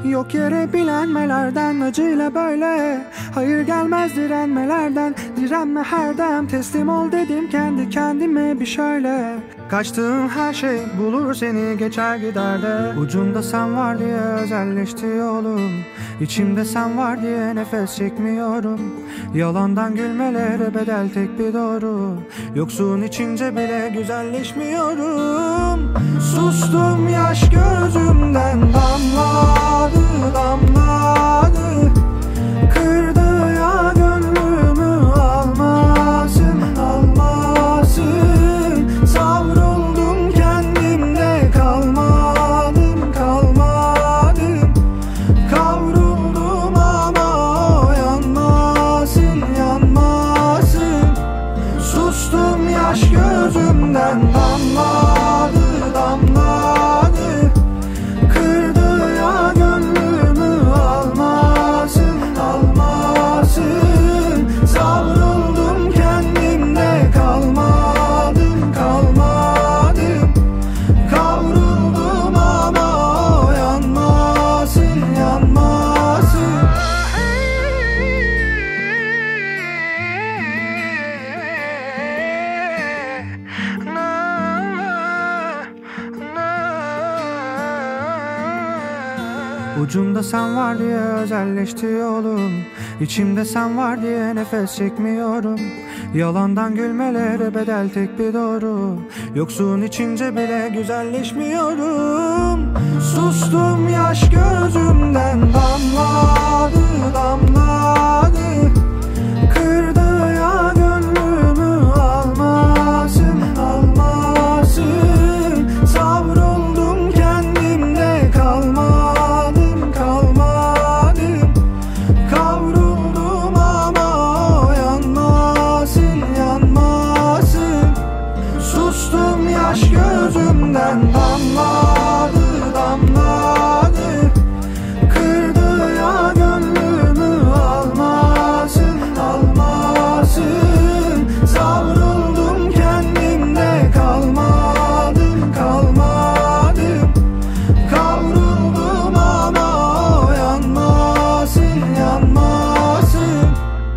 Yok yere bilenmelerden, acıyla böyle. Hayır gelmez direnmelerden. Direnme her dem, teslim ol dedim kendi kendime bir şöyle. Kaçtığım her şey bulur seni, geçer gider de. Ucunda sen var diye özelleşti yolum. İçimde sen var diye nefes çekmiyorum. Yalandan gülmelere bedel tek bir doğru. Yoksun içince bile güzelleşmiyorum. Sustum, yaş gözümden damladı damladı. Kırdı ya gönlümü, almasın almasın. Savruldum kendimde, kalmadım kalmadım. Kavruldum ama o yanmasın yanmasın. Sustum, yaş gözümden damladı damladı. Kırdı ya gönlümü, almasın almasın. Savruldum kendimde, kalmadım kalmadım. Kavruldum ama o yanmasın yanmasın. Ucunda sen var diye özelleşti yolum. İçimde sen var diye nefes çekmiyorum. Yalandan gülmelere bedel tek bir doğru. Yoksun içince bile güzelleşmiyorum. Sustum, yaş gözümden damladı damladı. Kırdı ya gönlümü, almasın almasın. Savruldum kendimde, kalmadım kalmadım. Kavruldum ama o yanmasın yanmasın. Sustum, yaş gözümden damladı damladı. Kırdı ya gönlümü, almasın almasın. Savruldum kendimde, kalmadım kalmadım. Kavruldum ama o yanmasın yanmasın.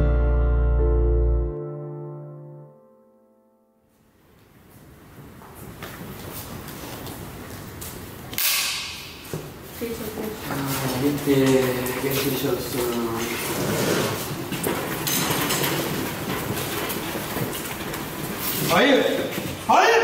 Bitti. Geçmiş olsun. Hayır! Hayır!